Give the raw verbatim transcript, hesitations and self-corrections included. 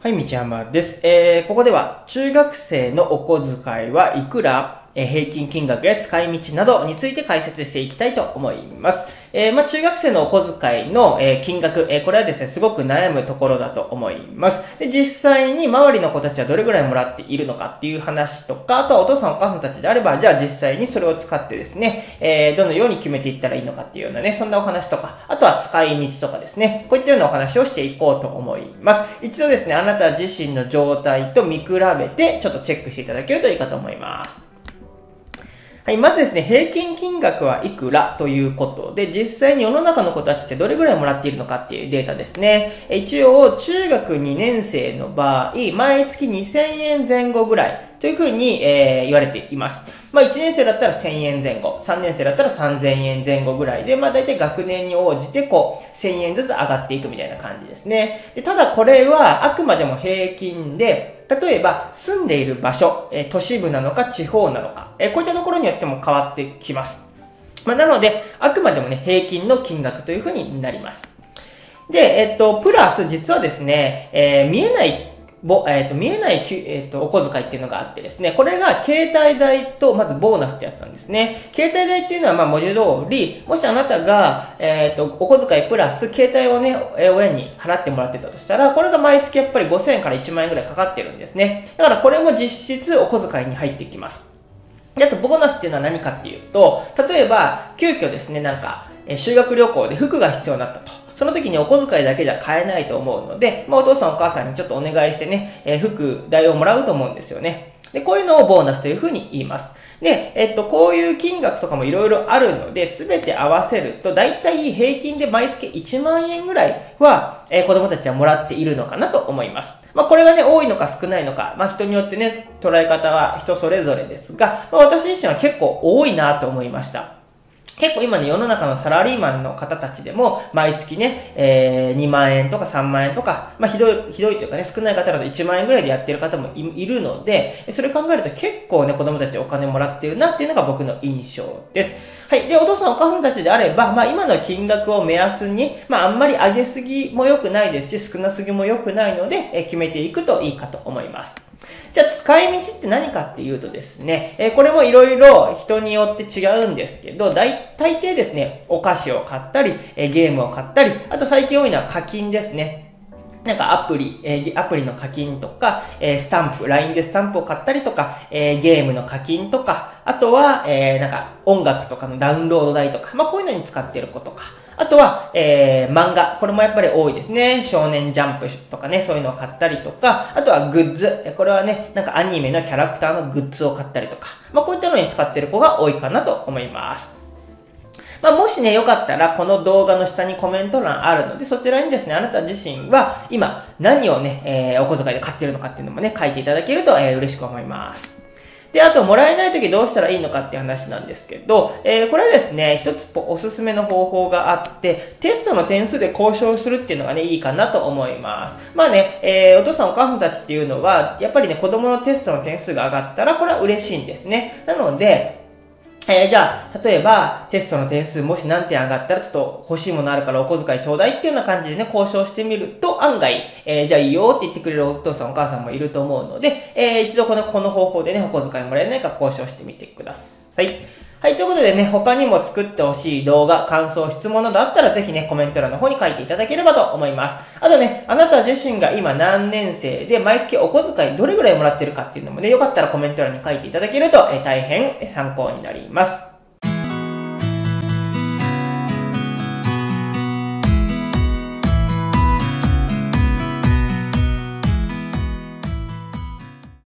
はい、道山です。えー、ここでは中学生のお小遣いはいくら、えー、平均金額や使い道などについて解説していきたいと思います。えー、まあ、中学生のお小遣いの、えー、金額、えー、これはですね、すごく悩むところだと思います。で、実際に周りの子たちはどれぐらいもらっているのかっていう話とか、あとはお父さんお母さんたちであれば、じゃあ実際にそれを使ってですね、えー、どのように決めていったらいいのかっていうようなね、そんなお話とか、あとは使い道とかですね、こういったようなお話をしていこうと思います。一度ですね、あなた自身の状態と見比べて、ちょっとチェックしていただけるといいかと思います。はい、まずですね、平均金額はいくらということで、実際に世の中の子たちってどれぐらいもらっているのかっていうデータですね。一応、中学にねん生の場合、毎月にせんえんぜん後ぐらいというふうに、えー、言われています。まあ、いちねん生だったらせんえんぜん後、さんねん生だったらさんぜんえんぜん後ぐらいで、まあ、大体学年に応じて、こう、せんえんずつ上がっていくみたいな感じですね。でただ、これはあくまでも平均で、例えば、住んでいる場所、えー、都市部なのか地方なのか、えー、こういったところによっても変わってきます。まあ、なので、あくまでもね、平均の金額というふうになります。で、えっと、プラス実はですね、えー、見えないぼ、えっと、見えない、えっと、お小遣いっていうのがあってですね、これが携帯代と、まずボーナスってやつなんですね。携帯代っていうのは、まあ、文字通り、もしあなたが、えっと、お小遣いプラス、携帯をね、親に払ってもらってたとしたら、これが毎月やっぱりごせんえんからいちまんえんぐらいかかってるんですね。だからこれも実質お小遣いに入ってきます。で、あと、ボーナスっていうのは何かっていうと、例えば、急遽ですね、なんか、修学旅行で服が必要になったと。その時にお小遣いだけじゃ買えないと思うので、まあ、お父さんお母さんにちょっとお願いしてね、えー、服代をもらうと思うんですよね。で、こういうのをボーナスというふうに言います。で、えっと、こういう金額とかもいろいろあるので、すべて合わせると、だいたい平均で毎月いちまんえんぐらいは、えー、子供たちはもらっているのかなと思います。まあ、これがね、多いのか少ないのか、まあ、人によってね、捉え方は人それぞれですが、まあ、私自身は結構多いなと思いました。結構今ね、世の中のサラリーマンの方たちでも、毎月ね、えー、にまんえんとかさんまんえんとか、まあ、ひどい、ひどいというかね、少ない方だといちまんえんぐらいでやってる方も い, いるので、それ考えると結構ね、子供たちお金もらってるなっていうのが僕の印象です。はい。で、お父さんお母さんたちであれば、まあ今の金額を目安に、まああんまり上げすぎも良くないですし、少なすぎも良くないので、え決めていくといいかと思います。じゃあ使い道って何かっていうとですね、えー、これもいろいろ人によって違うんですけど、大大抵ですね、お菓子を買ったり、えー、ゲームを買ったり、あと最近多いのは課金ですね。なんかアプリ、えー、アプリの課金とか、えー、スタンプ、ライン でスタンプを買ったりとか、えー、ゲームの課金とか、あとは、えー、なんか音楽とかのダウンロード代とか、まあこういうのに使っている子とか、あとは、えー、漫画。これもやっぱり多いですね。少年ジャンプとかね、そういうのを買ったりとか、あとはグッズ。これはね、なんかアニメのキャラクターのグッズを買ったりとか、まあこういったのに使ってる子が多いかなと思います。まあ、もしね、よかったら、この動画の下にコメント欄あるので、そちらにですね、あなた自身は今何をね、えー、お小遣いで買ってるのかっていうのもね、書いていただけると、えー、嬉しく思います。で、あと、もらえないときどうしたらいいのかっていう話なんですけど、えー、これはですね、一つおすすめの方法があって、テストの点数で交渉するっていうのがね、いいかなと思います。まあね、えー、お父さんお母さんたちっていうのは、やっぱりね、子供のテストの点数が上がったら、これは嬉しいんですね。なので、えー、じゃあ、例えば、テストの点数もし何点上がったらちょっと欲しいものあるからお小遣いちょうだいっていうような感じでね、交渉してみると案外、えー、じゃあいいよって言ってくれるお父さんお母さんもいると思うので、えー、一度この、この方法でね、お小遣いもらえないか交渉してみてください。はい、ということでね、他にも作ってほしい動画、感想、質問などあったらぜひね、コメント欄の方に書いていただければと思います。あとね、あなた自身が今何年生で毎月お小遣いどれぐらいもらってるかっていうのもね、よかったらコメント欄に書いていただけると、えー、大変参考になります。